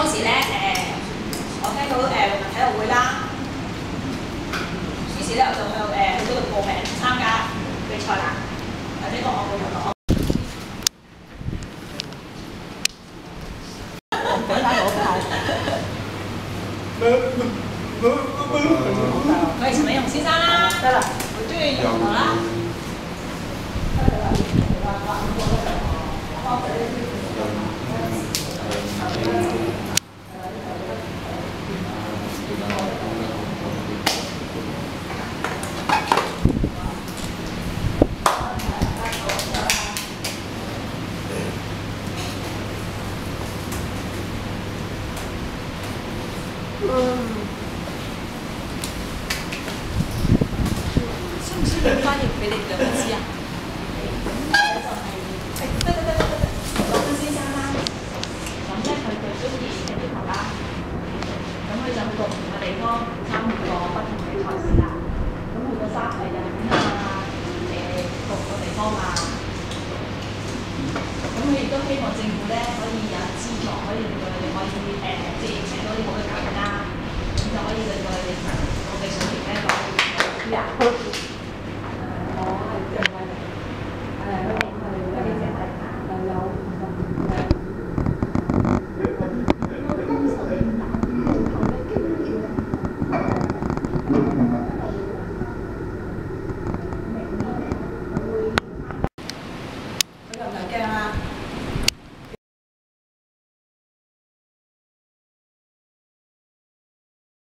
時咧我聽到農民體育會啦，於是咧我就去嗰度報名參加比賽啦，或者個我報名攞。佢係陳美容先生啦，得啦，好中意羽毛啦。需唔需要翻譯俾你兩個知啊？羅根先生啦，咁咧佢最中意踢足球啦，咁佢就去過唔同嘅地方參與過不同嘅賽事啦。咁去過日本啊，各個地方啊。咁佢亦都希望政府咧可以有資助，可以令到佢哋可以即係請多啲好嘅教練啦，咁就可以令到佢哋我哋水平咧攞到佢又唔係驚啦。